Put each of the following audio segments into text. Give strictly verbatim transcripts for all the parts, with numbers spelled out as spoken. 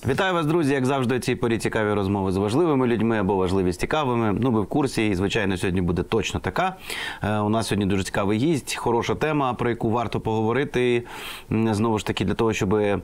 Вітаю вас, друзі! Як завжди, у цій порі цікаві розмови з важливими людьми або важливі з цікавими. Ну, ви в курсі, і, звичайно, сьогодні буде точно така. Е, у нас сьогодні дуже цікавий гість, хороша тема, про яку варто поговорити. Знову ж таки, для того, щоб е,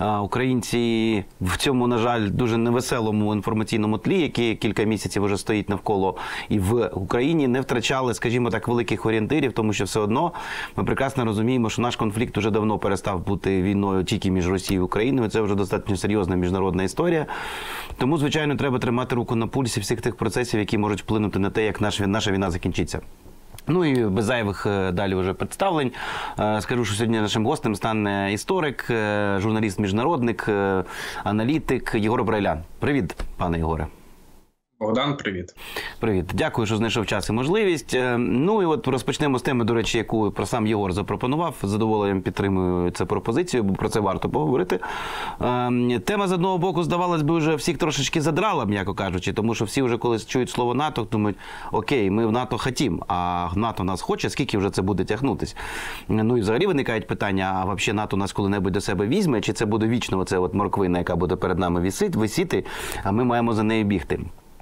українці в цьому, на жаль, дуже невеселому інформаційному тлі, який кілька місяців вже стоїть навколо і в Україні, не втрачали, скажімо так, великих орієнтирів, тому що все одно ми прекрасно розуміємо, що наш конфлікт вже давно перестав бути війною тільки між Росією і Україною. Це вже достатньо серйозна міжнародна історія. Тому, звичайно, треба тримати руку на пульсі всіх тих процесів, які можуть вплинути на те, як наша, наша війна закінчиться. Ну і без зайвих далі вже представлень. Скажу, що сьогодні нашим гостем стане історик, журналіст-міжнародник, аналітик Єгор Брайлян. Привіт, пане Єгоре. Богдан, привіт. Привіт. Дякую, що знайшов час і можливість. Ну і от розпочнемо з теми, до речі, яку про сам Єгор запропонував. З задоволенням підтримую цю пропозицію, бо про це варто поговорити. Тема, з одного боку, здавалось би, вже всіх трошечки задрала, м'яко кажучи, тому що всі вже колись чують слово НАТО, думають, окей, ми в НАТО хотім, а НАТО нас хоче, скільки вже це буде тягнутись? Ну і взагалі виникають питання, а взагалі НАТО нас коли-небудь до себе візьме, чи це буде вічно оце от морквина, яка буде перед нами висіти, висіти, а ми маємо за нею бігти?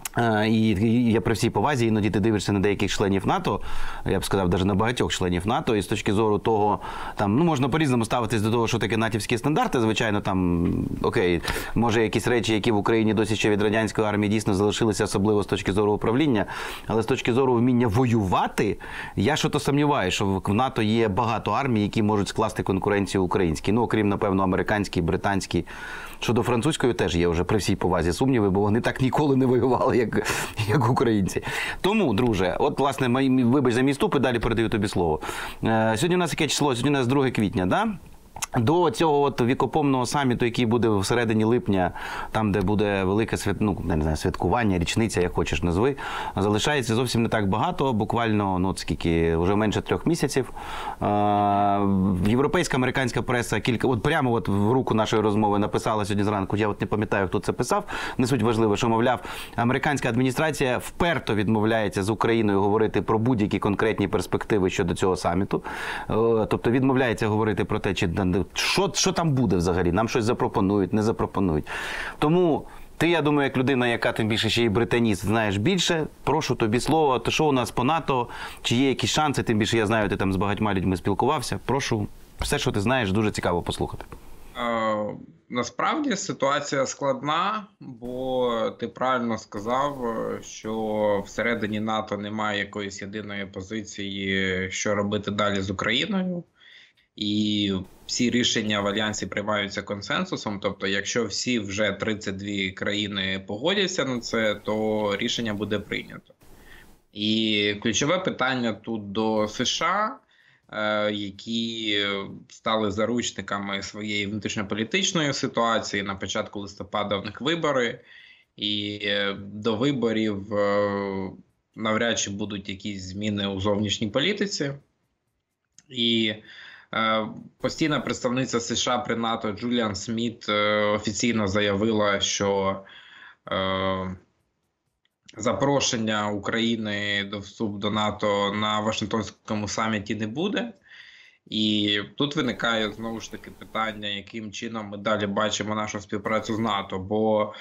І я при всій повазі, іноді ти дивишся на деяких членів НАТО, я б сказав, навіть на багатьох членів НАТО, і з точки зору того, там, ну, можна по-різному ставитись до того, що таке натівські стандарти, звичайно, там, окей, може якісь речі, які в Україні досі ще від радянської армії дійсно залишилися, особливо з точки зору управління, але з точки зору вміння воювати, я що-то сумніваюся, що в НАТО є багато армій, які можуть скласти конкуренцію українській, ну, окрім, напевно, американській, британській. Щодо французької теж є вже при всій повазі сумніви, бо вони так ніколи не воювали, як, як українці. Тому, друже, от, власне, мої, вибач за мій ступ, і далі передаю тобі слово. Е, сьогодні у нас яке число? Сьогодні у нас друге квітня, да? До цього от вікопомного саміту, який буде всередині липня, там, де буде велике свят... ну, не знаю, святкування, річниця, як хочеш назви, залишається зовсім не так багато, буквально, ну, скільки, вже менше трьох місяців. Е, європейська, американська преса кілька, от прямо от в руку нашої розмови написала сьогодні зранку, я от не пам'ятаю, хто це писав, не суть важливо, що, мовляв, американська адміністрація вперто відмовляється з Україною говорити про будь-які конкретні перспективи щодо цього саміту. Е, тобто відмовляється говорити про те, чи Що, що там буде взагалі? Нам щось запропонують, не запропонують. Тому ти, я думаю, як людина, яка тим більше ще і британіст, знаєш більше, прошу тобі слово, то що у нас по НАТО, чи є якісь шанси, тим більше я знаю, ти там з багатьма людьми спілкувався, прошу, все, що ти знаєш, дуже цікаво послухати. Е, насправді ситуація складна, бо ти правильно сказав, що всередині НАТО немає якоїсь єдиної позиції, що робити далі з Україною. І всі рішення в Альянсі приймаються консенсусом, тобто якщо всі вже тридцять дві країни погодяться на це, то рішення буде прийнято. І ключове питання тут до США, які стали заручниками своєї внутрішньополітичної ситуації, на початку листопада в них вибори, і до виборів навряд чи будуть якісь зміни у зовнішній політиці. І постійна представниця США при НАТО Джуліан Сміт офіційно заявила, що е, запрошення України до вступу до НАТО на Вашингтонському саміті не буде. І тут виникає знову ж таки питання, яким чином ми далі бачимо нашу співпрацю з НАТО, бо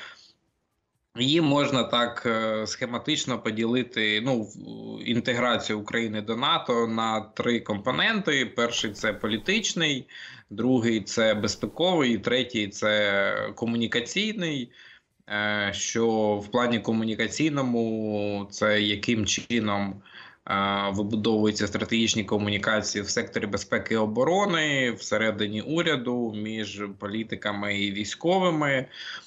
її можна так схематично поділити, ну, інтеграцію України до НАТО на три компоненти. Перший – це політичний, другий – це безпековий, і третій – це комунікаційний. Що в плані комунікаційному – це яким чином вибудовуються стратегічні комунікації в секторі безпеки і оборони, всередині уряду, між політиками і військовими.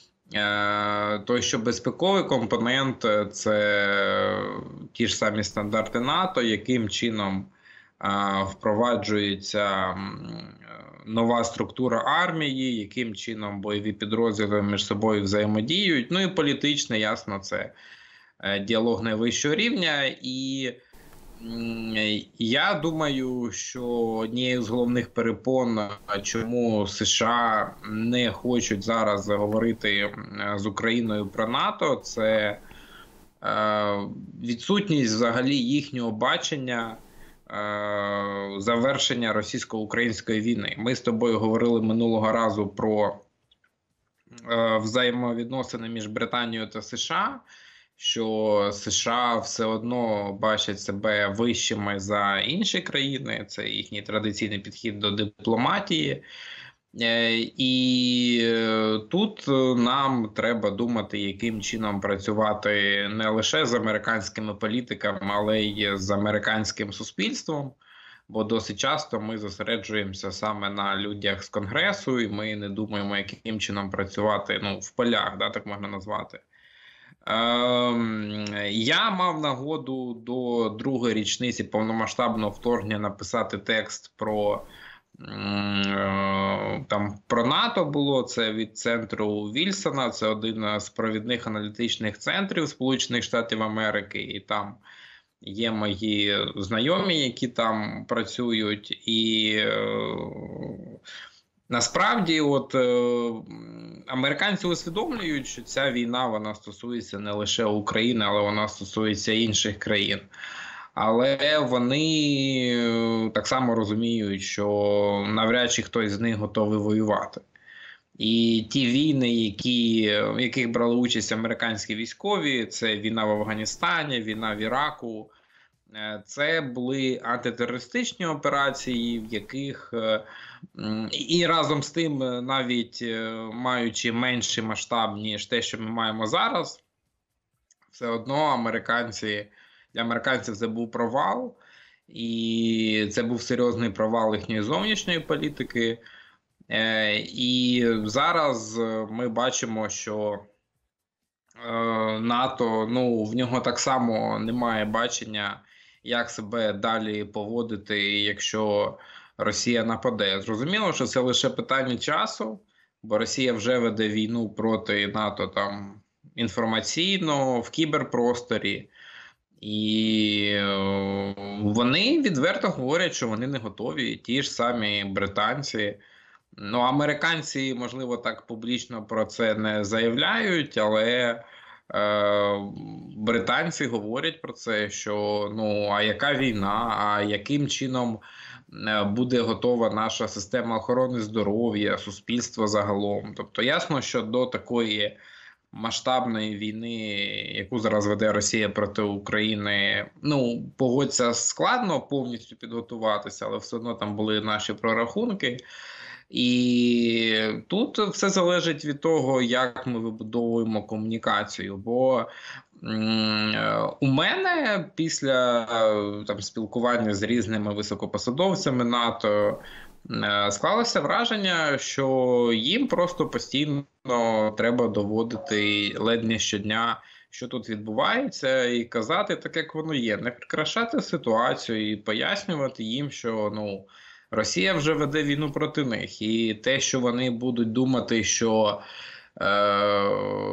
Той, що безпековий компонент – це ті ж самі стандарти НАТО, яким чином впроваджується нова структура армії, яким чином бойові підрозділи між собою взаємодіють. Ну і політичне, ясно, це діалог найвищого рівня. І я думаю, що однією з головних перепон, чому США не хочуть зараз говорити з Україною про НАТО, це відсутність взагалі їхнього бачення завершення російсько-української війни. Ми з тобою говорили минулого разу про е, взаємовідносини між Британією та США, що США все одно бачать себе вищими за інші країни, це їхній традиційний підхід до дипломатії. І тут нам треба думати, яким чином працювати не лише з американськими політиками, але й з американським суспільством, бо досить часто ми зосереджуємося саме на людях з Конгресу, і ми не думаємо, яким чином працювати, ну, в полях, да, так можна назвати. Ем, я мав нагоду до другої річниці повномасштабного вторгнення написати текст про там про НАТО було, це від центру Вільсона, це один з провідних аналітичних центрів Сполучених Штатів Америки, і там є мої знайомі, які там працюють, і е, насправді от е, американці усвідомлюють, що ця війна, вона стосується не лише України, але вона стосується інших країн. Але вони так само розуміють, що навряд чи хтось з них готовий воювати. І ті війни, які, в яких брали участь американські військові, це війна в Афганістані, війна в Іраку, це були антитерористичні операції, в яких і разом з тим, навіть маючи менший масштаб, ніж те, що ми маємо зараз, все одно американці... Для американців це був провал, і це був серйозний провал їхньої зовнішньої політики. І зараз ми бачимо, що НАТО, ну, в нього так само немає бачення, як себе далі поводити, якщо Росія нападе. Зрозуміло, що це лише питання часу, бо Росія вже веде війну проти НАТО там інформаційно, в кіберпросторі. І вони відверто говорять, що вони не готові, ті ж самі британці. Ну, американці, можливо, так публічно про це не заявляють, але е, британці говорять про це, що, ну, а яка війна, а яким чином буде готова наша система охорони здоров'я, суспільство загалом. Тобто ясно, що до такої масштабної війни, яку зараз веде Росія проти України, ну, погодься, складно повністю підготуватися, але все одно там були наші прорахунки. І тут все залежить від того, як ми вибудовуємо комунікацію. Бо у мене після там спілкування з різними високопосадовцями НАТО склалося враження, що їм просто постійно треба доводити ледь не щодня, що тут відбувається, і казати так, як воно є. Не прикрашати ситуацію і пояснювати їм, що, ну, Росія вже веде війну проти них. І те, що вони будуть думати, що е,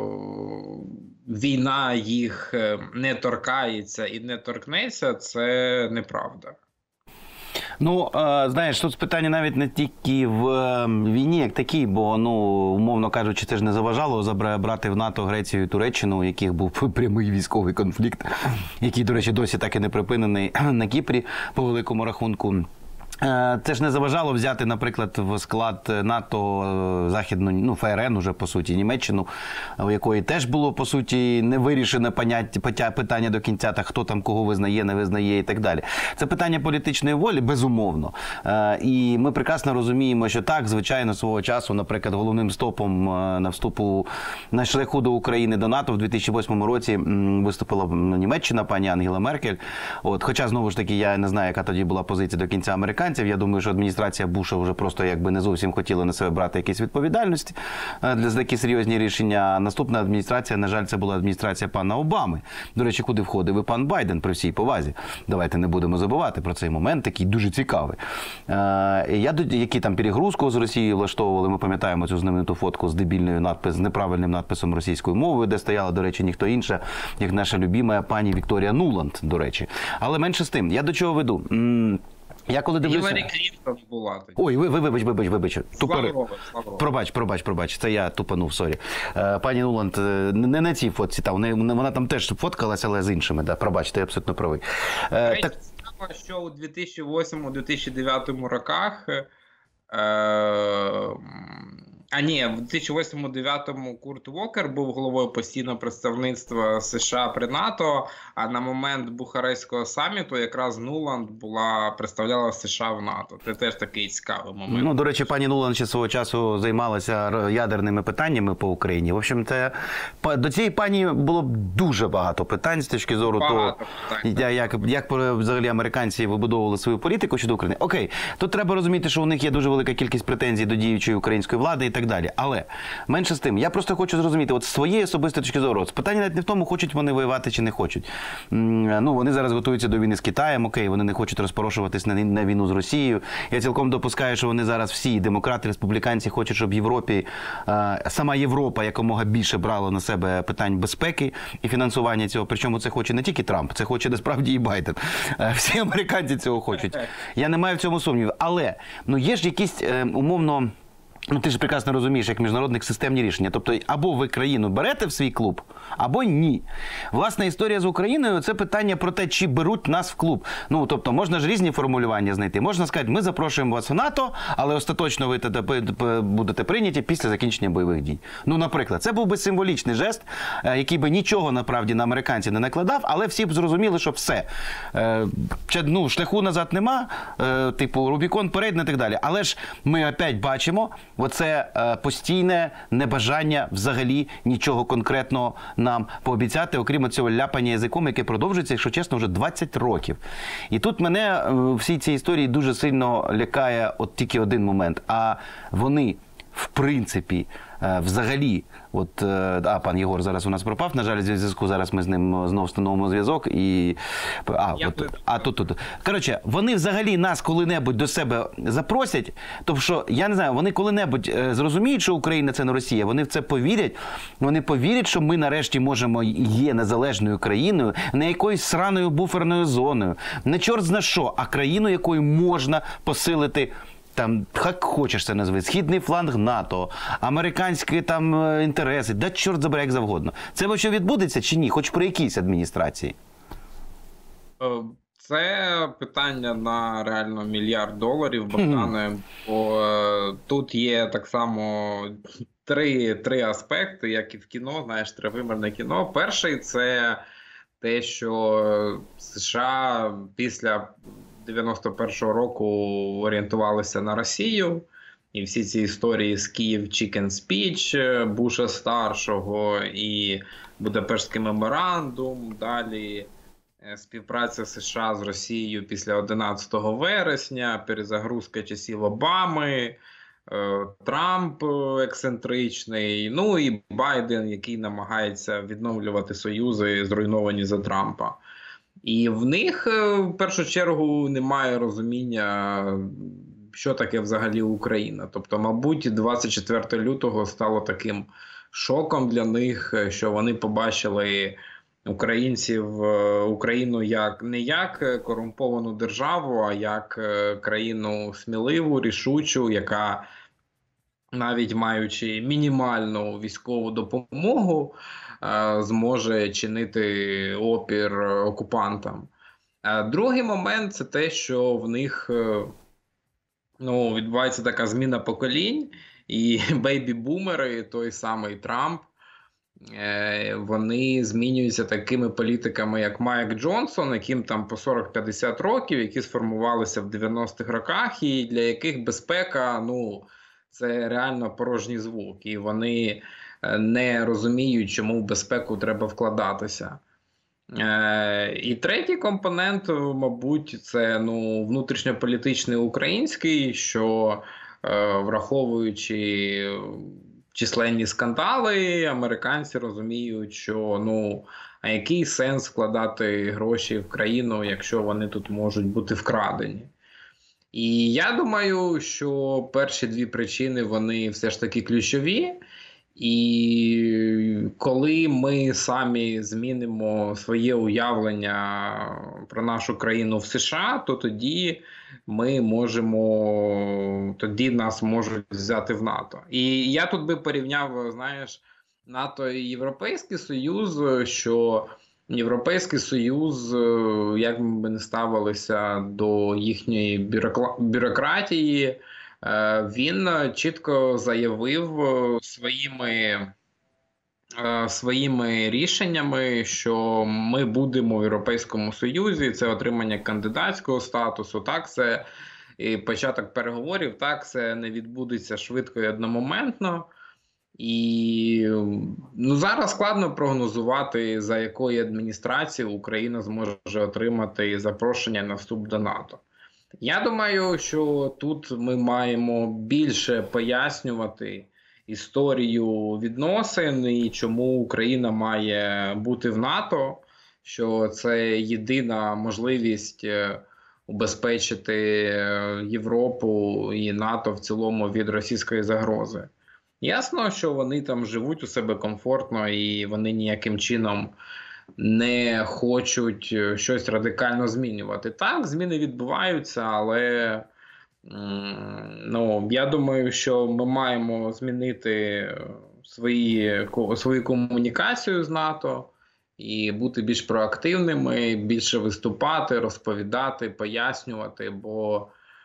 війна їх не торкається і не торкнеться, це неправда. Ну, знаєш, тут питання навіть не тільки в війні, як такій, бо, ну, умовно кажучи, це ж не заважало забрати в НАТО Грецію і Туреччину, у яких був прямий військовий конфлікт, який, до речі, досі так і не припинений на Кіпрі, по великому рахунку. Це ж не заважало взяти, наприклад, в склад НАТО західну, ну, ФРН уже, по суті, Німеччину, у якої теж було, по суті, невирішене поняття, питання до кінця, та хто там кого визнає, не визнає і так далі. Це питання політичної волі, безумовно. І ми прекрасно розуміємо, що так, звичайно, свого часу, наприклад, головним стопом на вступу на шляху до України, до НАТО в дві тисячі восьмому році виступила Німеччина, пані Ангела Меркель. От, хоча, знову ж таки, я не знаю, яка тоді була позиція до кінця американців. Я думаю, що адміністрація Буша вже просто якби не зовсім хотіла на себе брати якісь відповідальності для такі серйозні рішення. Наступна адміністрація, на жаль, це була адміністрація пана Обами. До речі, куди входив і пан Байден, при всій повазі. Давайте не будемо забувати про цей момент, такий дуже цікавий. Я, які там перегрузку з Росією влаштовували, ми пам'ятаємо цю знамениту фотку з дебільною надпис, з неправильним надписом російською мовою, де стояла, до речі, ніхто інша, як наша любима пані Вікторія Нуланд, до речі. Але менше з тим, я до чого веду? Я коли дивлюся... Гіларі Клінтон була тоді. Ой, ви, ви, вибач, вибач, вибач. Славро, Славро. Пробач, пробач, пробач. Це я тупанув, сорі. Пані Нуланд, не на цій фотці, та, вона там теж фоткалася, але з іншими, да, пробач, ти абсолютно правий. Речі, так... цікаво, що у дві тисячі восьмому - дві тисячі дев'ятому роках е- А ні, в дві тисячі восьмому-дев'ятому Курт Волкер був головою постійного представництва США при НАТО, а на момент Бухарестського саміту якраз Нуланд була, представляла США в НАТО. Це теж такий цікавий момент. Ну, до речі, пані Нуланд ще свого часу займалася ядерними питаннями по Україні. В общем, це, до цієї пані було б дуже багато питань з точки зору Багато того, питань, як, як взагалі американці вибудовували свою політику щодо України. Окей, тут треба розуміти, що у них є дуже велика кількість претензій до діючої української влади і так далі. Але менше з тим, я просто хочу зрозуміти, от з своєї особистої точки зору, от питання навіть не в тому, хочуть вони воювати чи не хочуть. Ну, вони зараз готуються до війни з Китаєм, окей, вони не хочуть розпорошуватись на, на війну з Росією. Я цілком допускаю, що вони зараз всі, демократи, республіканці, хочуть, щоб в Європі, е, сама Європа якомога більше брала на себе питань безпеки і фінансування цього. Причому це хоче не тільки Трамп, це хоче насправді і Байден. Е, всі американці цього хочуть. Я не маю в цьому сумнівів. Але, ну, є ж якісь, е, умовно, ну, ти ж прекрасно розумієш, як міжнародних системні рішення. Тобто, або ви країну берете в свій клуб, або ні. Власна історія з Україною – це питання про те, чи беруть нас в клуб. Ну, тобто, можна ж різні формулювання знайти. Можна сказати, ми запрошуємо вас в НАТО, але остаточно ви будете прийняті після закінчення бойових дій. Ну, наприклад, це був би символічний жест, який би нічого, направді, на американців не накладав, але всі б зрозуміли, що все. Ну, шляху назад нема, типу, Рубікон перейдений і так далі. Але ж ми опять бачимо, оце е, постійне небажання взагалі нічого конкретного нам пообіцяти, окрім цього ляпання язиком, яке продовжується, якщо чесно, вже двадцять років. І тут мене е, в всій цій історії дуже сильно лякає от тільки один момент. А вони, в принципі, е, взагалі, от, е, а, пан Єгор зараз у нас пропав, на жаль, зі зв'язку, зараз ми з ним знов встановимо зв'язок, і, а, от, а тут, тут. Коротше, вони взагалі нас коли-небудь до себе запросять, тому що, я не знаю, вони коли-небудь е, зрозуміють, що Україна – це не Росія, вони в це повірять, вони повірять, що ми нарешті можемо, є незалежною країною, не якоюсь сраною буферною зоною, не чорт зна що, а країною, якою можна посилити там, як хочеш це назви, східний фланг НАТО, американські там інтереси, да чорт забере як завгодно. Це вообще відбудеться чи ні? Хоч при якійсь адміністрації? Це питання на реально мільярд доларів, Богдане, бо тут є так само три, три аспекти, як і в кіно, знаєш, тривимірне кіно. Перший – це те, що США після дев'яносто першого року орієнтувалися на Росію, і всі ці історії з Київ Chicken Speech Буша старшого і Будапештський меморандум, далі співпраця США з Росією після одинадцятого вересня, перезагрузка часів Обами, Трамп ексцентричний, ну і Байден, який намагається відновлювати союзи, зруйновані за Трампа. І в них, в першу чергу, немає розуміння, що таке взагалі Україна. Тобто, мабуть, двадцять четвертого лютого стало таким шоком для них, що вони побачили українців, Україну як не як корумповану державу, а як країну сміливу, рішучу, яка, навіть маючи мінімальну військову допомогу, зможе чинити опір окупантам. Другий момент – це те, що в них, ну, відбувається така зміна поколінь, і бейбі-бумери, той самий Трамп, вони змінюються такими політиками, як Майк Джонсон, яким там по сорок-п'ятдесят років, які сформувалися в дев'яностих роках, і для яких безпека, ну, це реально порожній звук. І вони не розуміють, чому в безпеку треба вкладатися. Е, і третій компонент, мабуть, це, ну, внутрішньополітичний український, що, е, враховуючи численні скандали, американці розуміють, що, ну, а який сенс вкладати гроші в країну, якщо вони тут можуть бути вкрадені. І я думаю, що перші дві причини, вони все ж таки ключові. І коли ми самі змінимо своє уявлення про нашу країну в США, то тоді ми можемо, тоді нас можуть взяти в НАТО. І я тут би порівняв, знаєш, НАТО і Європейський Союз, що Європейський Союз, як ми не ставилися до їхньої бюрократії, Він чітко заявив своїми, своїми рішеннями, що ми будемо в Європейському Союзі, це отримання кандидатського статусу, так, це і початок переговорів, так, це не відбудеться швидко і одномоментно. І ну, зараз складно прогнозувати, за якої адміністрації Україна зможе отримати запрошення на вступ до НАТО. Я думаю, що тут ми маємо більше пояснювати історію відносин і чому Україна має бути в НАТО, що це єдина можливість убезпечити Європу і НАТО в цілому від російської загрози. Ясно, що вони там живуть у себе комфортно і вони ніяким чином не хочуть щось радикально змінювати. Так, зміни відбуваються, але ну, я думаю, що ми маємо змінити свої, свою комунікацію з НАТО і бути більш проактивними, більше виступати, розповідати, пояснювати, бо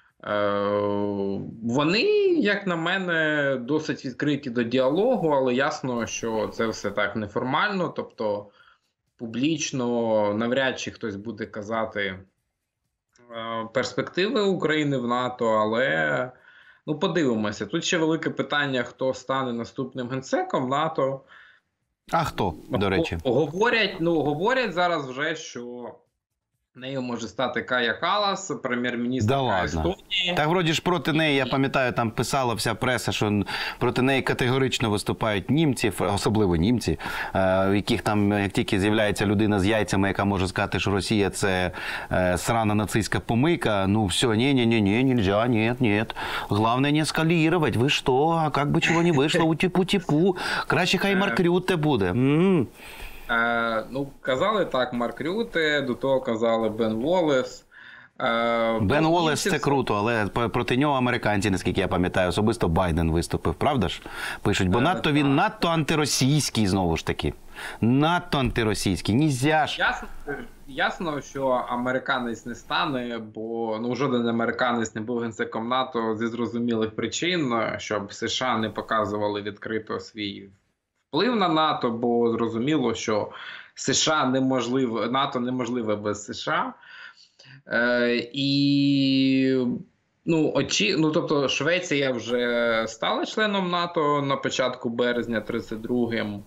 вони, як на мене, досить відкриті до діалогу, але ясно, що це все так неформально, тобто публічно навряд чи хтось буде казати перспективи України в НАТО, але ну, подивимося. Тут ще велике питання, хто стане наступним генсеком НАТО. А хто, до речі? Говорять, ну, говорять зараз вже, що нею може стати Кая Каллас, прем'єр-міністр да Естонії. Так, вроді ж проти неї, я пам'ятаю, там писала вся преса, що проти неї категорично виступають німці, особливо німці, в яких там, як тільки з'являється людина з яйцями, яка може сказати, що Росія – це срана нацистська помийка, ну все, ні-ні-ні, нельзя, нет, нет. Главное не ескалировать, ви що, а як би чого не вийшло, утіпу-тіпу, краще хай Марк Рютте буде. М-м. Е, ну, казали так Марк Рютте, до того казали Бен Воллес. Е, Бен Воллес – це круто, але проти нього американці, наскільки я пам'ятаю, особисто Байден виступив, правда ж? Пишуть, бо надто він надто антиросійський, знову ж таки. Надто антиросійський, нельзя ж. Ясно, ясно, що американець не стане, бо ну, жоден американець не був генсеком НАТО зі зрозумілих причин, щоб США не показували відкрито свій вплив на НАТО, бо зрозуміло, що США неможливо, НАТО неможливе без США. Е, і, ну, очі, ну, тобто Швеція вже стала членом НАТО на початку березня тридцять другим.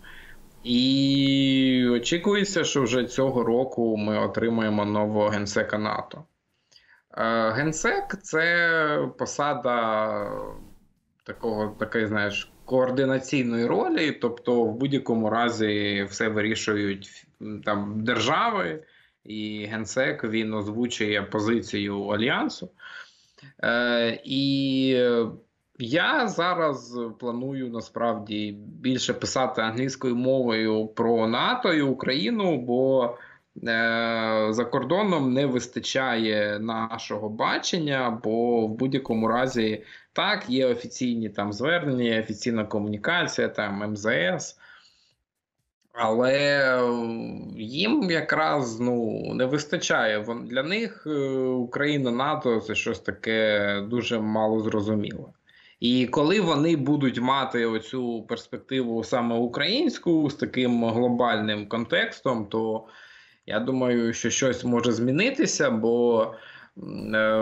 І очікується, що вже цього року ми отримаємо нового генсека НАТО. Е, генсек – це посада такого, такої, знаєш, координаційної ролі, тобто в будь-якому разі все вирішують там держави, і генсек, він озвучує позицію Альянсу. Е, і я зараз планую, насправді, більше писати англійською мовою про НАТО і Україну, бо е, за кордоном не вистачає нашого бачення, бо в будь-якому разі так, є офіційні там звернення, офіційна комунікація, там ем зе ес, але їм якраз ну, не вистачає. Для них Україна, НАТО – це щось таке дуже мало зрозуміле. І коли вони будуть мати оцю перспективу саме українську з таким глобальним контекстом, то я думаю, що щось може змінитися, бо е,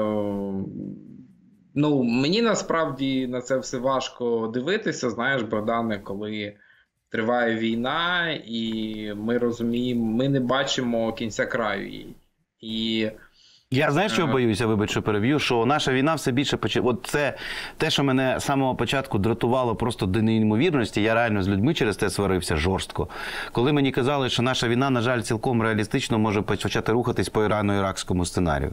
ну, мені насправді на це все важко дивитися, знаєш, Богдане, коли триває війна і ми розуміємо, ми не бачимо кінця краю її. І я, знаєш, що боюся, вибач, що переб'ю, що наша війна все більше почала. От це те, що мене з самого початку дратувало просто до неймовірності, я реально з людьми через це сварився жорстко. Коли мені казали, що наша війна, на жаль, цілком реалістично може почати рухатись по ірано-іракському сценарію.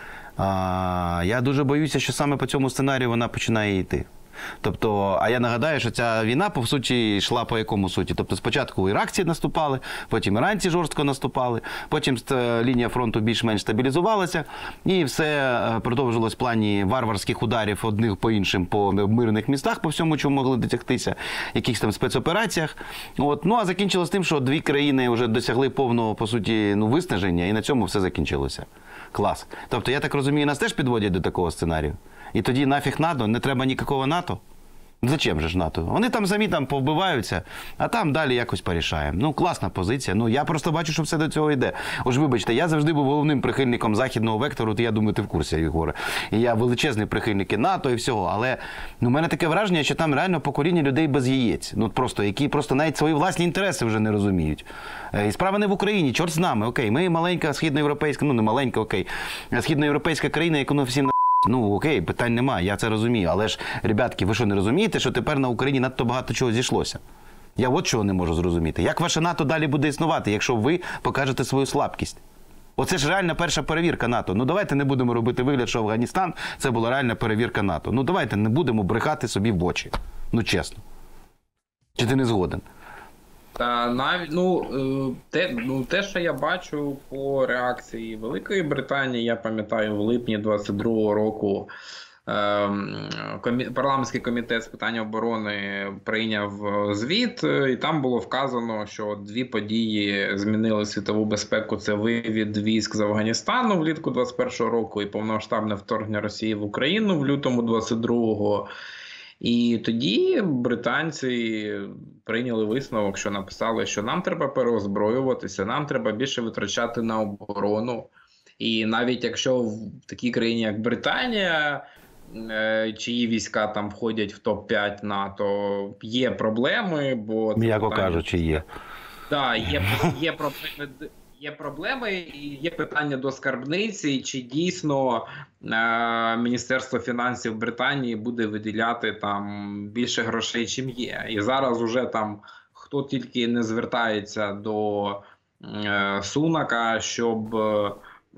А, я дуже боюся, що саме по цьому сценарію вона починає йти. Тобто, а я нагадаю, що ця війна, по суті, йшла по якому суті? Тобто, спочатку іракці наступали, потім іранці жорстко наступали, потім лінія фронту більш-менш стабілізувалася, і все продовжилось в плані варварських ударів одних по іншим по мирних містах, по всьому, чому могли дотягтися, якихось там спецопераціях. От. Ну, а закінчилось тим, що дві країни вже досягли повного, по суті, ну, виснаження, і на цьому все закінчилося. Клас. Тобто, я так розумію, нас теж підводять до такого сценарію? І тоді нафіг НАТО? Не треба ніякого НАТО? Зачем же ж НАТО? Вони там самі там повбиваються, а там далі якось порішаємо. Ну, класна позиція. Ну, я просто бачу, що все до цього йде. Ось, вибачте, я завжди був головним прихильником західного вектору, то я думаю, ти в курсі, Єгоре. І я величезний прихильник і НАТО, і всього. Але ну, у мене таке враження, що там реально покоління людей без яєць. Ну, просто, які просто навіть свої власні інтереси вже не розуміють. І справа не в Україні, чорт з нами, окей. Ми маленька східноєвропейська, ну, не маленька, окей. Східноєвропейська країна, яку ну, всім ну, окей, питань немає, я це розумію. Але ж, ребятки, ви що, не розумієте, що тепер на Україні надто багато чого зійшлося? Я от чого не можу зрозуміти. Як ваше НАТО далі буде існувати, якщо ви покажете свою слабкість? Оце ж реальна перша перевірка НАТО. Ну, давайте не будемо робити вигляд, що Афганістан – це була реальна перевірка НАТО. Ну, давайте не будемо брехати собі в очі. Ну, чесно. Чи ти не згоден? Та навіть ну те, ну те, що я бачу по реакції Великої Британії, я пам'ятаю, в липні двадцять другого року комі... парламентський комітет з питань оборони прийняв звіт, і там було вказано, що дві події змінили світову безпеку. Це вивід військ з Афганістану влітку двадцять першого року і повномасштабне вторгнення Росії в Україну в лютому двадцять другого. І тоді британці прийняли висновок, що написали, що нам треба переозброюватися, нам треба більше витрачати на оборону. І навіть якщо в такій країні, як Британія, чиї війська там входять в топ п'ять НАТО, є проблеми, бо... М'яко кажучи, є. Так, є, є проблеми... Є проблеми і є питання до скарбниці, чи дійсно е, Міністерство фінансів Британії буде виділяти там більше грошей, чим є. І зараз уже там хто тільки не звертається до е, Сунака, щоб е,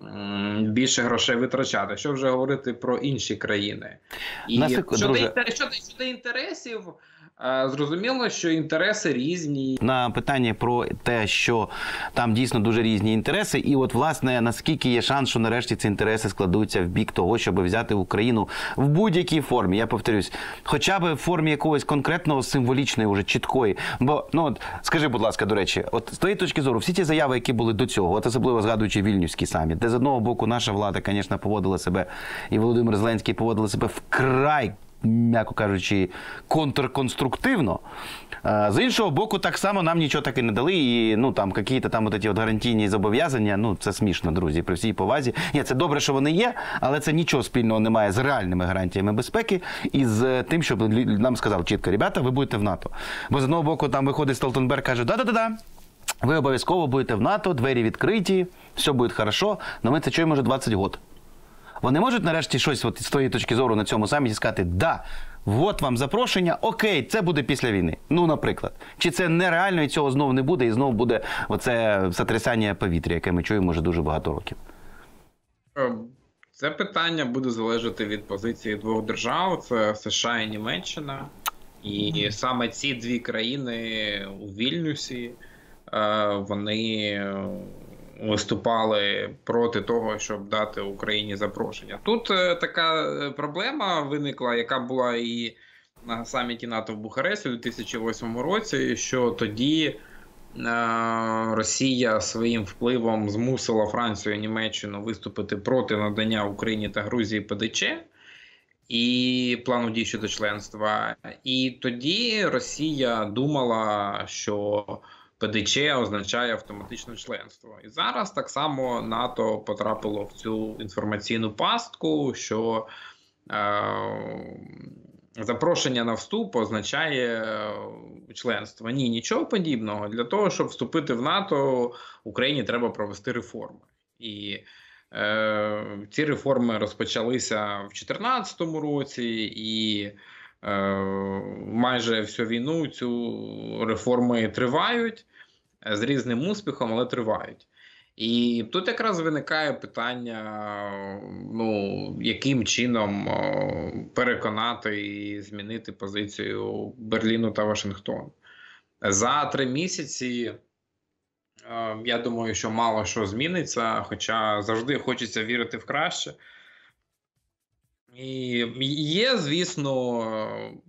більше грошей витрачати. Що вже говорити про інші країни. І Насик... щодо, друже... інтер... щодо, щодо інтересів, зрозуміло, що інтереси різні. На питання про те, що там дійсно дуже різні інтереси, і от, власне, наскільки є шанс, що нарешті ці інтереси складуться в бік того, щоб взяти Україну в будь-якій формі, я повторюсь, хоча б в формі якогось конкретного, символічної, уже чіткої. Бо, ну, от, скажи, будь ласка, до речі, от з твоєї точки зору, всі ті заяви, які були до цього, от особливо згадуючи Вільнюський саміт, де з одного боку наша влада, звісно, поводила себе, і Володимир Зеленський поводили себе вкрай, м'яко кажучи, контрконструктивно. З іншого боку, так само нам нічого так і не дали, і, ну, там, якісь там от ті от гарантійні зобов'язання, ну, це смішно, друзі, при всій повазі. Ні, це добре, що вони є, але це нічого спільного немає з реальними гарантіями безпеки і з тим, щоб нам сказав чітко, ребята, ви будете в НАТО. Бо з одного боку там виходить Столтенберг, каже, да-да-да, ви обов'язково будете в НАТО, двері відкриті, все буде хорошо, але ми це чуємо вже двадцять років. Вони можуть нарешті щось от, з твоєї точки зору на цьому саміті сказати, да, от вам запрошення, окей, це буде після війни. Ну, наприклад. Чи це нереально і цього знову не буде, і знову буде оце сотрясання повітря, яке ми чуємо вже дуже багато років? Це питання буде залежати від позиції двох держав, це США і Німеччина. І саме ці дві країни у Вільнюсі, вони виступали проти того, щоб дати Україні запрошення. Тут е, така проблема виникла, яка була і на саміті НАТО в Бухаресті у дві тисячі восьмому році, що тоді е, Росія своїм впливом змусила Францію і Німеччину виступити проти надання Україні та Грузії ПДЧ і плану дій щодо членства. І тоді Росія думала, що ПДЧ означає автоматичне членство. І зараз так само НАТО потрапило в цю інформаційну пастку, що е, запрошення на вступ означає членство. Ні, нічого подібного. Для того, щоб вступити в НАТО, Україні треба провести реформи. І е, ці реформи розпочалися в дві тисячі чотирнадцятому році, і е, майже всю війну цю реформи тривають. З різним успіхом, але тривають. І тут якраз виникає питання, ну, яким чином переконати і змінити позицію Берліну та Вашингтону. За три місяці, я думаю, що мало що зміниться, хоча завжди хочеться вірити в краще. І є, звісно,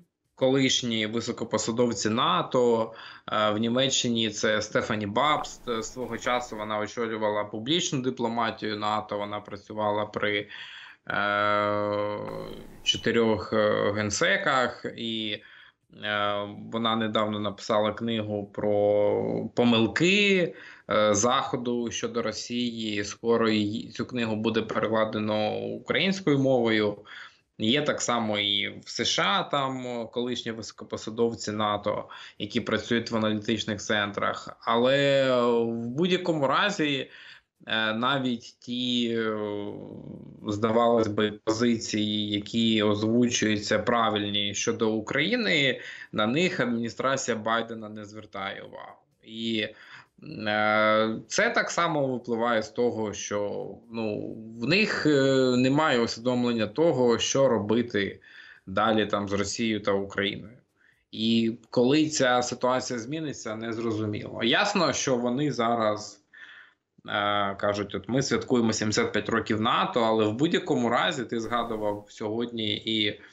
колишні високопосадовці НАТО. В Німеччині це Стефані Бабст. Свого часу вона очолювала публічну дипломатію НАТО, вона працювала при е, чотирьох генсеках, і е, вона недавно написала книгу про помилки е, Заходу щодо Росії. Скоро її, цю книгу буде перекладено українською мовою. Є так само і в США, там колишні високопосадовці НАТО, які працюють в аналітичних центрах. Але в будь-якому разі навіть ті, здавалось би, позиції, які озвучуються правильні щодо України, на них адміністрація Байдена не звертає увагу. І це так само випливає з того, що ну, в них немає усвідомлення того, що робити далі там з Росією та Україною. І коли ця ситуація зміниться, не зрозуміло. Ясно, що вони зараз е, кажуть, от ми святкуємо сімдесят п'ять років НАТО, але в будь-якому разі ти згадував сьогодні і е,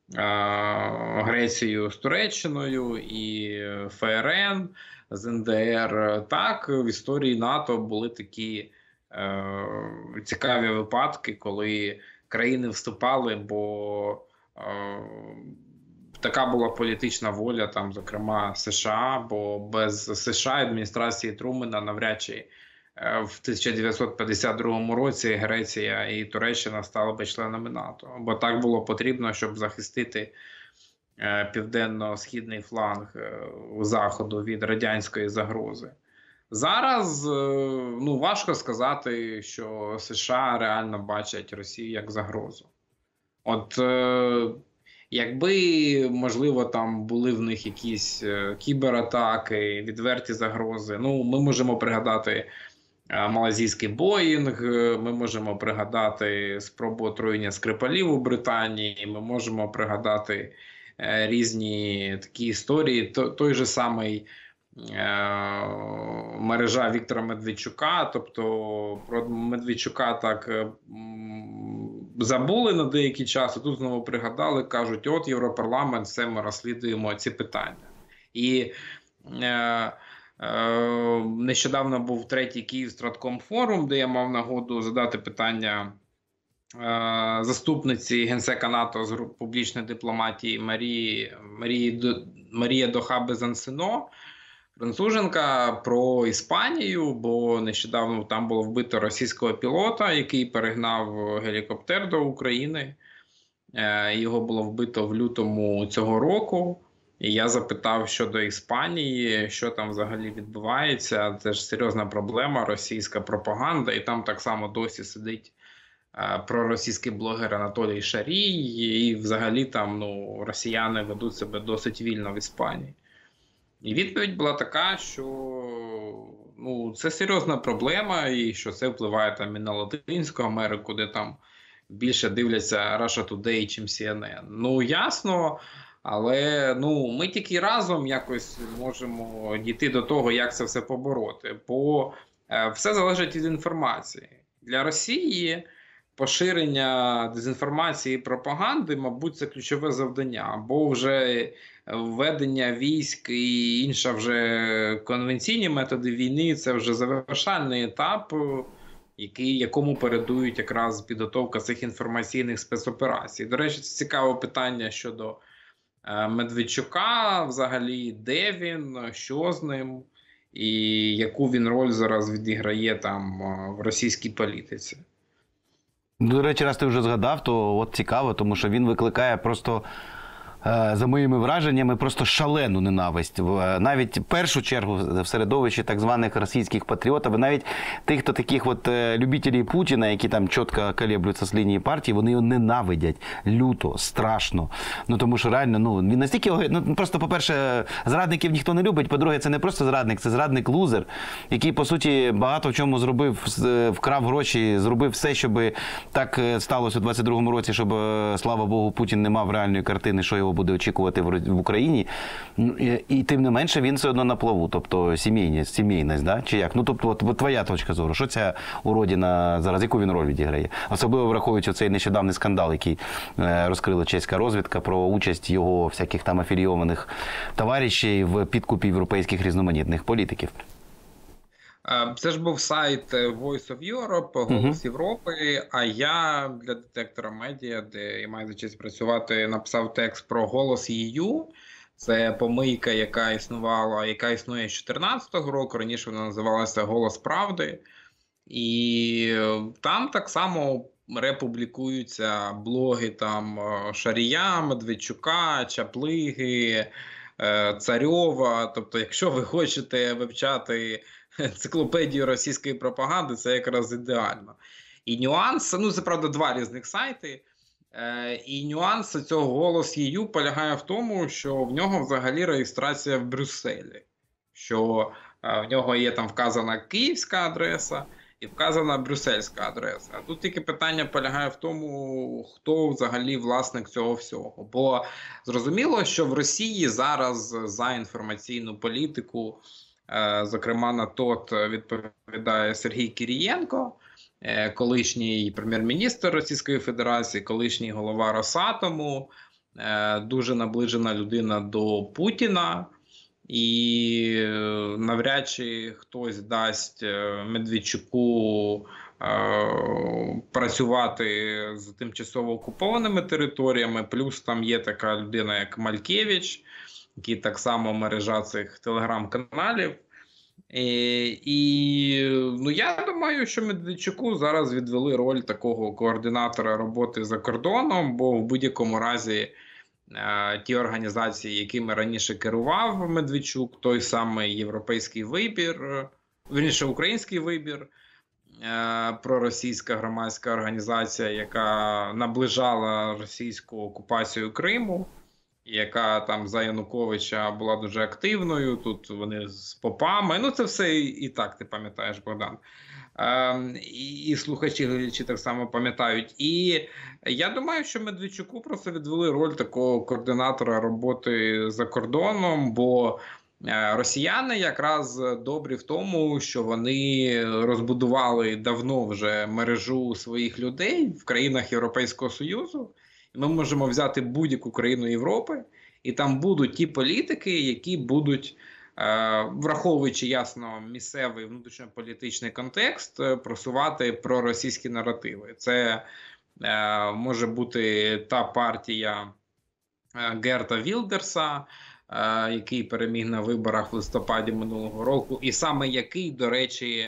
Грецію з Туреччиною, і ФРН з ен де ер. Так, в історії НАТО були такі е, цікаві випадки, коли країни вступали, бо е, така була політична воля, там, зокрема, США, бо без США адміністрації Трумена навряд чи е, в тисяча дев'ятсот п'ятдесят другому році Греція і Туреччина стали би членами НАТО. Бо так було потрібно, щоб захистити південно-східний фланг Заходу від радянської загрози. Зараз ну, важко сказати, що США реально бачать Росію як загрозу. От якби, можливо, там були в них якісь кібератаки, відверті загрози, ну, ми можемо пригадати малайзійський Боїнг, ми можемо пригадати спробу отруєння Скрипалів у Британії, ми можемо пригадати різні такі історії. Той же самий е, мережа Віктора Медведчука, тобто про Медведчука так е, забули на деякий час, а тут знову пригадали, кажуть, от Європарламент, все, ми розслідуємо ці питання. І е, е, нещодавно був третій Київстратком форум, де я мав нагоду задати питання заступниці генсека НАТО з публічної дипломатії Марії, Марії, Марія Дохабе-Зансино, француженка, про Іспанію, бо нещодавно там було вбито російського пілота, який перегнав гелікоптер до України. Його було вбито в лютому цього року. І я запитав щодо Іспанії, що там взагалі відбувається. Це ж серйозна проблема, російська пропаганда, і там так само досі сидить проросійський блогер Анатолій Шарій, і взагалі там ну, росіяни ведуть себе досить вільно в Іспанії. І відповідь була така, що ну, це серйозна проблема, і що це впливає там і на Латинську Америку, де там більше дивляться Russia Today, чим сі ен ен. Ну, ясно, але ну, ми тільки разом якось можемо дійти до того, як це все побороти. Бо е, все залежить від інформації. Для Росії поширення дезінформації і пропагади, мабуть, це ключове завдання, бо вже введення військ і інша вже конвенційні методи війни – це вже завершальний етап, який, якому передують якраз підготовка цих інформаційних спецоперацій. До речі, це цікаве питання щодо Медведчука, взагалі, де він, що з ним, і яку він роль зараз відіграє там в російській політиці. До речі, раз ти вже згадав, то от цікаво, тому що він викликає просто, за моїми враженнями, просто шалену ненависть. Навіть в першу чергу в середовищі так званих російських патріотів, навіть тих, хто таких от любителів Путіна, які там чітко колеблюються з лінії партії, вони його ненавидять люто, страшно. Ну тому що реально, ну він настільки, ну просто, по-перше, зрадників ніхто не любить, по-друге, це не просто зрадник, це зрадник-лузер, який, по суті, багато в чому зробив, вкрав гроші, зробив все, щоб так сталося у двадцять другому році, щоб, слава Богу, Путін не мав реальної картини, що його його буде очікувати в Україні. І, і тим не менше він все одно на плаву, тобто сімейність, сімейність, да? Чи як? Ну, тобто, от, от твоя точка зору, що ця уродина зараз, яку він роль відіграє? Особливо враховуючи цей нещодавний скандал, який е, розкрила чеська розвідка про участь його всяких там афілійованих товаришів в підкупі європейських різноманітних політиків. Це ж був сайт Voice of Europe, Голос uh-huh. Європи, а я для детектора медіа, де я маю за честь працювати, написав текст про Голос і ю. Це помийка, яка існувала, яка існує з дві тисячі чотирнадцятого року, раніше вона називалася Голос Правди. І там так само републікуються блоги там Шарія, Медведчука, Чаплиги, Царьова. Тобто, якщо ви хочете вивчати енциклопедію російської пропаганди, це якраз ідеально. І нюанс, ну це, правда, два різних сайти, е, і нюанс цього «Голос Є Ю» полягає в тому, що в нього взагалі реєстрація в Брюсселі, що е, в нього є там вказана київська адреса і вказана брюссельська адреса. А тут тільки питання полягає в тому, хто взагалі власник цього всього. Бо зрозуміло, що в Росії зараз за інформаційну політику, зокрема, на ТОТ відповідає Сергій Кірієнко, колишній прем'єр-міністр Російської Федерації, колишній голова Росатому, дуже наближена людина до Путіна. І навряд чи хтось дасть Медведчуку працювати з тимчасово окупованими територіями. Плюс там є така людина, як Малькевич, який так само мережа цих телеграм-каналів. І, і ну, я думаю, що Медведчуку зараз відвели роль такого координатора роботи за кордоном, бо в будь-якому разі е, ті організації, якими раніше керував Медведчук, той самий Європейський вибір, вірніше, Український вибір, е, проросійська громадська організація, яка наближала російську окупацію Криму, яка там за Януковича була дуже активною, тут вони з попами, ну це все і, і так, ти пам'ятаєш, Богдан. Е, і, і слухачі, глядачі так само пам'ятають. І я думаю, що Медведчуку просто відвели роль такого координатора роботи за кордоном, бо росіяни якраз добрі в тому, що вони розбудували давно вже мережу своїх людей в країнах Європейського Союзу. Ми можемо взяти будь-яку країну Європи, і там будуть ті політики, які будуть, враховуючи ясно місцевий внутрішньополітичний контекст, просувати проросійські наративи. Це може бути та партія Герта Вілдерса, який переміг на виборах в листопаді минулого року, і саме який, до речі,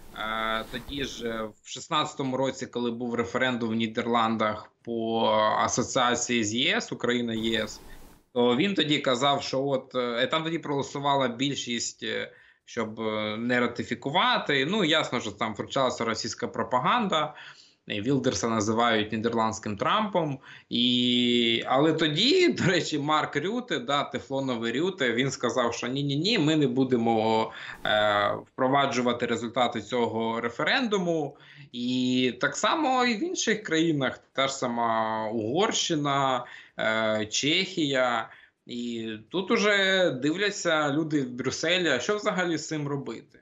тоді ж в шістнадцятому році, коли був референдум в Нідерландах по асоціації з ЄС, Україна-ЄС, то він тоді казав, що от там тоді проголосувала більшість, щоб не ратифікувати. Ну, ясно, що там вручалася російська пропаганда. Вілдерса називають нідерландським Трампом. І... Але тоді, до речі, Марк Рюте, да, тефлоновий Рюте, він сказав, що ні-ні-ні, ми не будемо е, впроваджувати результати цього референдуму. І так само і в інших країнах, та ж сама Угорщина, е, Чехія. І тут уже дивляться люди в Брюсселі, а що взагалі з цим робити?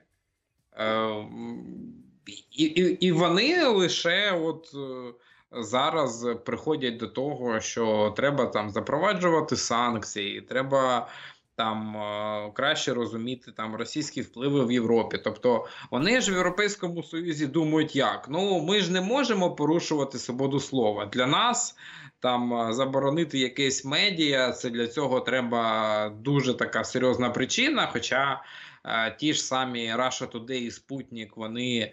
Е, І, і, і вони лише от зараз приходять до того, що треба там запроваджувати санкції, треба там краще розуміти там російські впливи в Європі. Тобто вони ж в Європейському Союзі думають як? Ну, ми ж не можемо порушувати свободу слова. Для нас там заборонити якесь медіа, це для цього треба дуже така серйозна причина, хоча е, ті ж самі Russia Today і Спутник, вони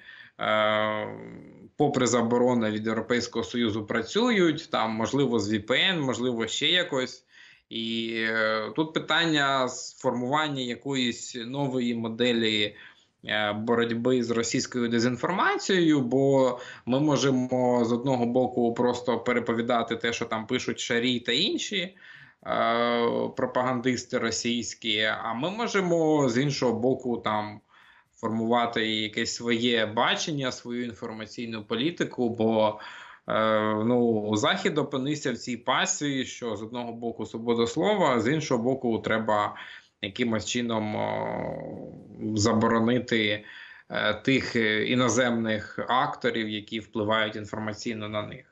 попри заборони від Європейського Союзу працюють, там, можливо, з ві пі ен, можливо, ще якось. І е, тут питання сформування якоїсь нової моделі е, боротьби з російською дезінформацією, бо ми можемо з одного боку просто переповідати те, що там пишуть Шарій та інші е, пропагандисти російські, а ми можемо з іншого боку там формувати якесь своє бачення, свою інформаційну політику, бо Ну, Захід опинився в цій пасі, що з одного боку свобода слова, а з іншого боку треба якимось чином заборонити тих іноземних акторів, які впливають інформаційно на них.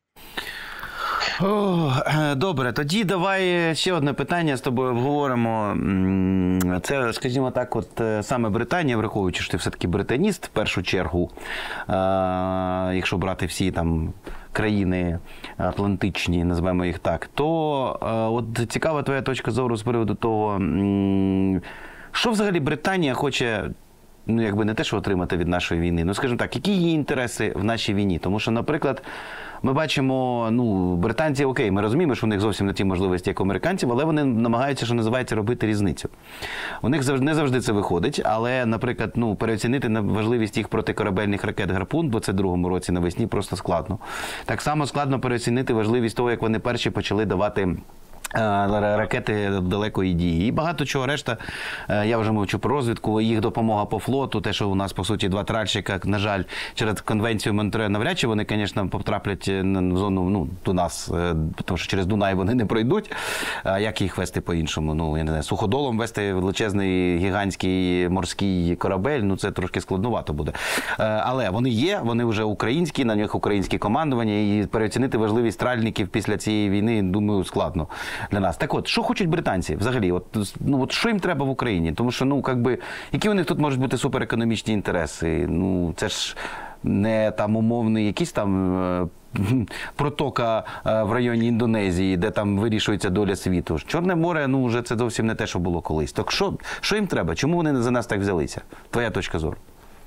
О, добре, тоді давай ще одне питання з тобою обговоримо. Це, скажімо так, от саме Британія, враховуючи, що ти все-таки британіст в першу чергу, якщо брати всі там країни атлантичні, називаємо їх так, то от цікава твоя точка зору з приводу того, що взагалі Британія хоче, ну, якби не те, що отримати від нашої війни, ну, скажімо так, які її інтереси в нашій війні? Тому що, наприклад, ми бачимо, ну, британці, окей, ми розуміємо, що у них зовсім не ті можливості, як у американців, але вони намагаються, що називається, робити різницю. У них завжди, не завжди це виходить, але, наприклад, ну, переоцінити важливість їх протикорабельних ракет «Гарпун» в двадцять другому році навесні просто складно. Так само складно переоцінити важливість того, як вони перші почали давати ракети далекої дії. І багато чого решта, я вже мовчу про розвідку, їх допомога по флоту, те, що у нас, по суті, два тральщика, на жаль, через конвенцію Монтрео навряд чи вони, звісно, потраплять в зону, ну, до нас, тому що через Дунай вони не пройдуть. А як їх вести по-іншому? Ну, я не знаю, суходолом вести величезний, гігантський морський корабель, ну, це трошки складновато буде. Але вони є, вони вже українські, на них українське командування, і переоцінити важливість тральників після цієї війни, думаю, складно для нас. Так от, що хочуть британці взагалі? От, ну, от що їм треба в Україні? Тому що, ну, як би, які у них тут можуть бути суперекономічні інтереси? Ну, це ж не там умовний якийсь там е, протока е, в районі Індонезії, де там вирішується доля світу. Чорне море, ну, вже це зовсім не те, що було колись. Так що, що їм треба? Чому вони за нас так взялися? Твоя точка зору.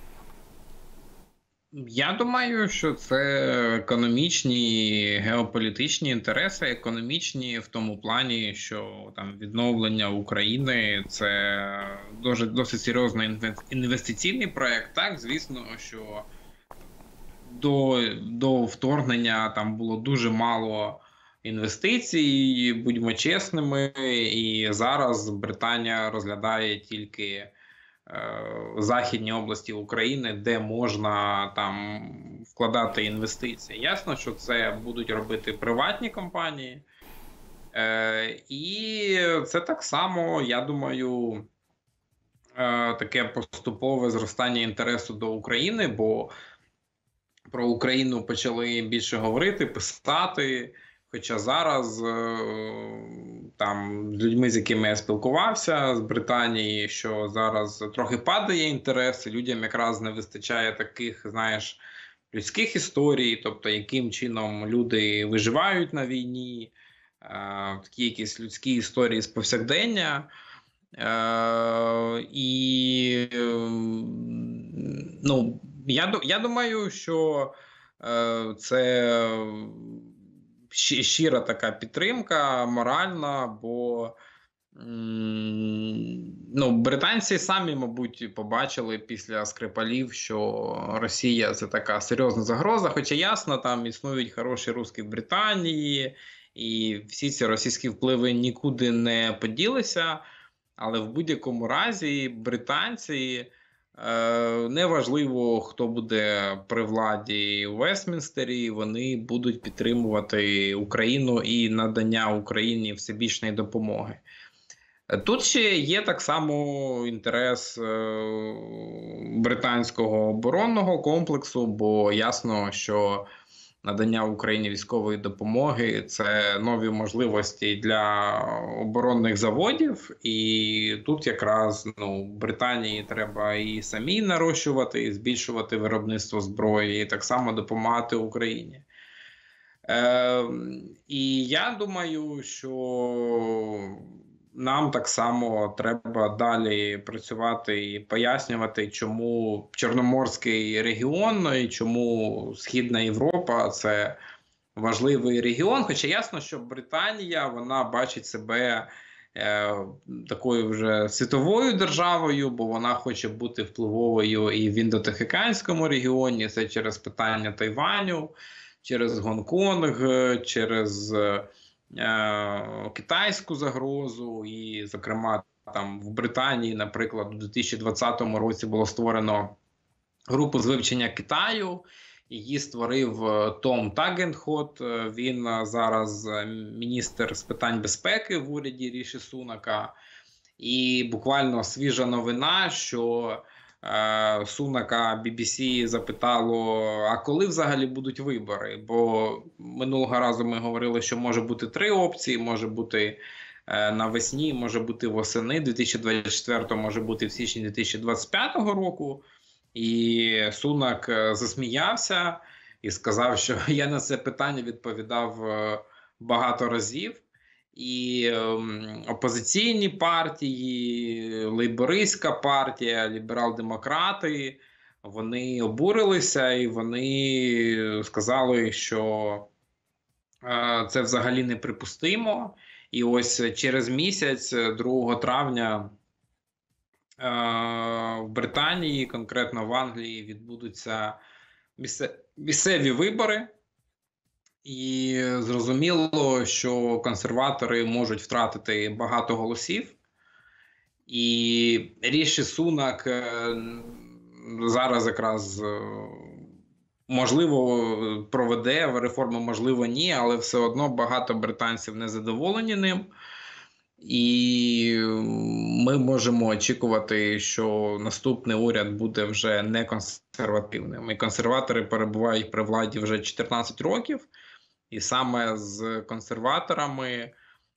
Я думаю, що це економічні, геополітичні інтереси, економічні в тому плані, що там відновлення України – це дуже, досить серйозний інвестиційний проєкт. Так, звісно, що до, до вторгнення там було дуже мало інвестицій, будьмо чесними, і зараз Британія розглядає тільки західні області України, де можна там вкладати інвестиції. Ясно, що це будуть робити приватні компанії. Е, і це так само, я думаю, е, таке поступове зростання інтересу до України, бо про Україну почали більше говорити, писати. Хоча зараз там з людьми, з якими я спілкувався з Британії, що зараз трохи падає інтерес, і людям якраз не вистачає таких, знаєш, людських історій, тобто яким чином люди виживають на війні, такі якісь людські історії з повсякдення. І ну, я, я думаю, що це щира така підтримка моральна, бо ну, британці самі, мабуть, побачили після Скрипалів, що Росія – це така серйозна загроза, хоча ясно, там існують хороші русські в Британії, і всі ці російські впливи нікуди не поділися, але в будь-якому разі британці, неважливо, хто буде при владі у Вестмінстері, вони будуть підтримувати Україну і надання Україні всебічної допомоги. Тут ще є так само інтерес британського оборонного комплексу, бо ясно, що надання Україні військової допомоги – це нові можливості для оборонних заводів, і тут якраз ну, Британії треба і самі нарощувати, і збільшувати виробництво зброї, і так само допомагати Україні. Е, і я думаю, що нам так само треба далі працювати і пояснювати, чому Чорноморський регіон і чому Східна Європа – це важливий регіон. Хоча ясно, що Британія, вона бачить себе е, такою вже світовою державою, бо вона хоче бути впливовою і в Індотихоокеанському регіоні, це через питання Тайваню, через Гонконг, через китайську загрозу, і, зокрема, там в Британії, наприклад, у дві тисячі двадцятому році було створено групу з вивчення Китаю, Її створив Том Таггенхот. Він зараз міністр з питань безпеки в уряді Ріші Сунака. І буквально свіжа новина, що е, Сунака бі бі сі запитало, а коли взагалі будуть вибори? Бо минулого разу ми говорили, що може бути три опції, може бути е, навесні, може бути восени дві тисячі двадцять четвертого, може бути в січні дві тисячі двадцять п'ятого року. І Сунак засміявся і сказав, що я на це питання відповідав багато разів. І опозиційні партії, лейбористська партія, ліберал-демократи, вони обурилися і вони сказали, що це взагалі неприпустимо. І ось через місяць, другого травня, в Британії, конкретно в Англії, відбудуться місцеві вибори. І зрозуміло, що консерватори можуть втратити багато голосів. І Ріші Сунак зараз якраз, можливо, проведе реформу, можливо, ні, але все одно багато британців не задоволені ним. І ми можемо очікувати, що наступний уряд буде вже не консервативним. І консерватори перебувають при владі вже чотирнадцять років. І саме з консерваторами е,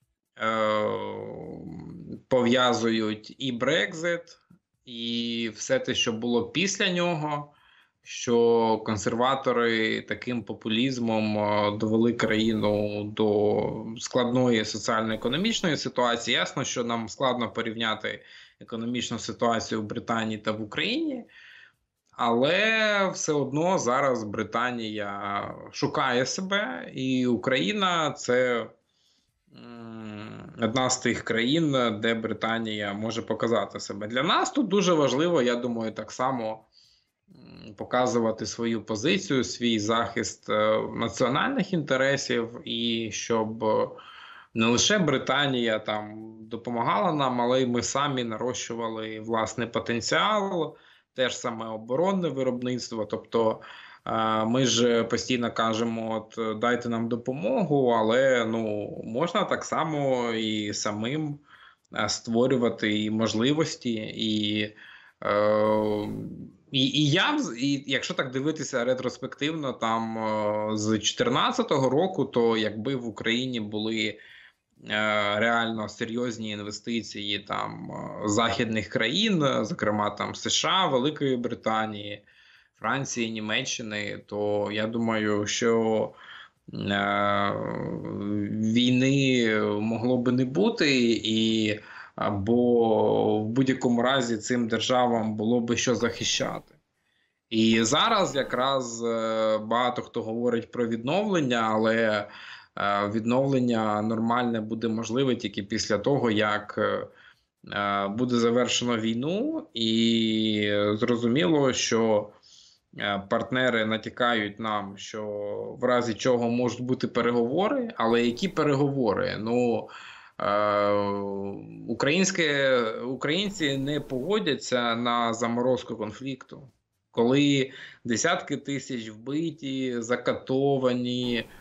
пов'язують і Брекзит, і все те, що було після нього, що консерватори таким популізмом довели країну до складної соціально-економічної ситуації. Ясно, що нам складно порівняти економічну ситуацію в Британії та в Україні, але все одно зараз Британія шукає себе, і Україна – це одна з тих країн, де Британія може показати себе. Для нас тут дуже важливо, я думаю, так само показувати свою позицію, свій захист національних інтересів, і щоб не лише Британія там допомагала нам, але й ми самі нарощували власний потенціал, теж саме оборонне виробництво. Тобто ми ж постійно кажемо, от дайте нам допомогу, але ну можна так само і самим створювати і можливості, і е, І, і я, і якщо так дивитися ретроспективно, там з дві тисячі чотирнадцятого року, то якби в Україні були е, реально серйозні інвестиції там західних країн, зокрема там США, Великої Британії, Франції, Німеччини, то я думаю, що е, війни могло би не бути, і бо в будь-якому разі цим державам було би що захищати. І зараз якраз багато хто говорить про відновлення, але відновлення нормальне буде можливе тільки після того, як буде завершено війну, і зрозуміло, що партнери натякають нам, що в разі чого можуть бути переговори, але які переговори? Ну, Українське, українці не погодяться на заморозку конфлікту, коли десятки тисяч вбиті, закатовані. Е,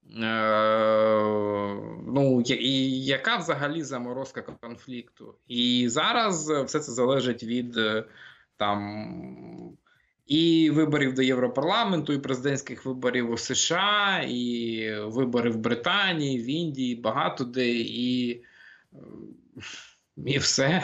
ну, і яка взагалі заморозка конфлікту? І зараз все це залежить від там і виборів до Європарламенту, і президентських виборів у США, і виборів в Британії, в Індії, багато де, і, і все.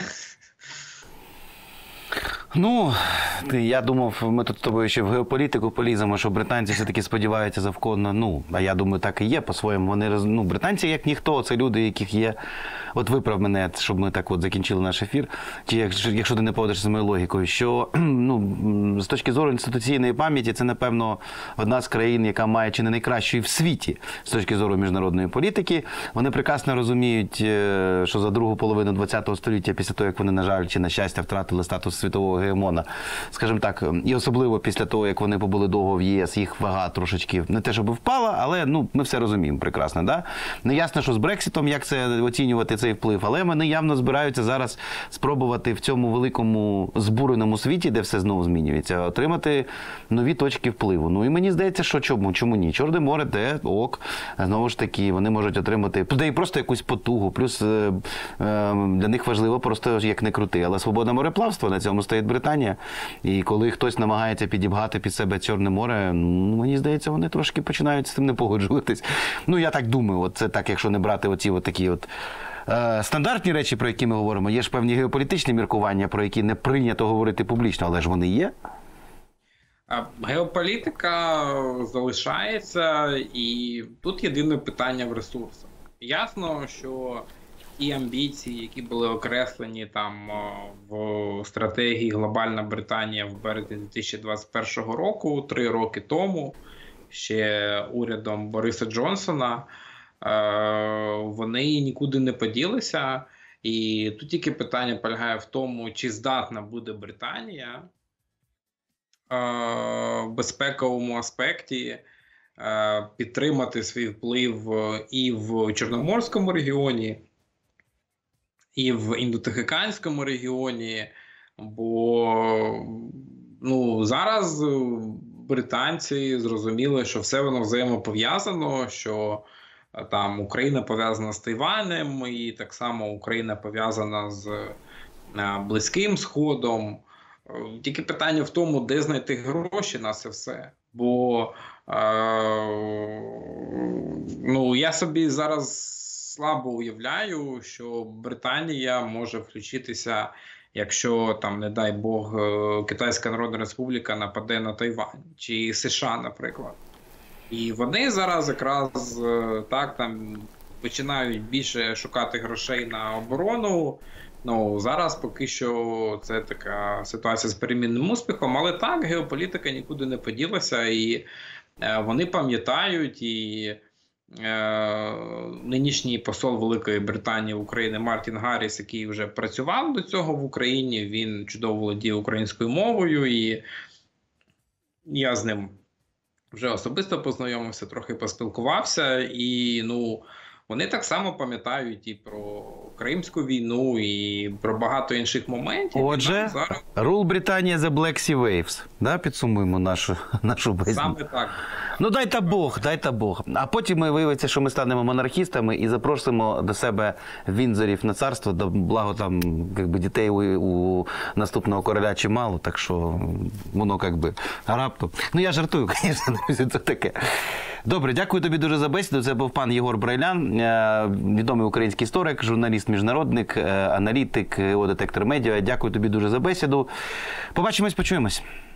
Ну, я думав, ми тут з тобою ще в геополітику поліземо, що британці все-таки сподіваються завконно, ну, а я думаю, так і є по-своєму. Вони, ну, британці як ніхто, це люди, яких є, от виправ мене, щоб ми так от закінчили наш ефір, чи якщо, якщо ти не погодишся з моєю логікою, що, ну, з точки зору інституційної пам'яті, це, напевно, одна з країн, яка має чи не найкращої в світі з точки зору міжнародної політики. Вони прекрасно розуміють, що за другу половину ХХ століття, після того, як вони, на жаль, чи на щастя, втратили статус світового гегемона, скажімо так, і особливо після того, як вони побули довго в ЄС, їх вага трошечки не те, щоб впала, але ну, ми все розуміємо прекрасно. Да? Не ясно, що з Брекситом, як це оцінювати цей вплив, але вони явно збираються зараз спробувати в цьому великому збуреному світі, де все знову змінюється, отримати нові точки впливу. Ну і мені здається, що чому, чому ні? Чорне море, де ок, знову ж таки, вони можуть отримати, туди і просто якусь потугу, плюс е, е, для них важливо просто, як не крути, але свобода мореплавства, на цьому стоїть Британія, і коли хтось намагається підібгати під себе Чорне море, ну, мені здається, вони трошки починають з цим не погоджуватись. Ну, я так думаю, от це так, якщо не брати оці от такі от е, стандартні речі, про які ми говоримо, є ж певні геополітичні міркування, про які не прийнято говорити публічно, але ж вони є. Геополітика залишається, і тут єдине питання в ресурсах. Ясно, що ті амбіції, які були окреслені там в стратегії «Глобальна Британія» в березні дві тисячі двадцять першого року, три роки тому, ще урядом Бориса Джонсона, вони нікуди не поділися. І тут тільки питання полягає в тому, чи здатна буде Британія в безпековому аспекті підтримати свій вплив і в Чорноморському регіоні, і в Індотихоокеанському регіоні, бо ну, зараз британці зрозуміли, що все воно взаємопов'язано, що там Україна пов'язана з Тайванем, і так само Україна пов'язана з Близьким Сходом. Тільки питання в тому, де знайти гроші на це все. Бо е, ну, я собі зараз слабо уявляю, що Британія може включитися, якщо, там, не дай Бог, Китайська Народна Республіка нападе на Тайвань, чи США, наприклад. І вони зараз якраз так там починають більше шукати грошей на оборону. Ну, зараз поки що це така ситуація з перемінним успіхом, але так, геополітика нікуди не поділася, і е, вони пам'ятають, і е, нинішній посол Великої Британії в Україні Мартін Гарріс, який вже працював до цього в Україні, він чудово володіє українською мовою, і я з ним вже особисто познайомився, трохи поспілкувався, і, ну, вони так само пам'ятають і про Кримську війну, і про багато інших моментів. Отже, зараз... Rule Britannia the Black Sea Waves. Да, підсумуємо нашу, нашу бесіду. Саме так. Ну, дай-та Бог, дай-та Бог. А потім ми виявиться, що ми станемо монархістами і запросимо до себе Віндзорів на царство, да благо там, якби, дітей у, у наступного короля чимало, так що воно, якби, раптом. Ну, я жартую, звісно, це таке. Добре, дякую тобі дуже за бесіду. Це був пан Єгор Брайлян, відомий український історик, журналіст-міжнародник, аналітик, Детектор Медіа. Дякую тобі дуже за бесіду. Побачимось, почуємось.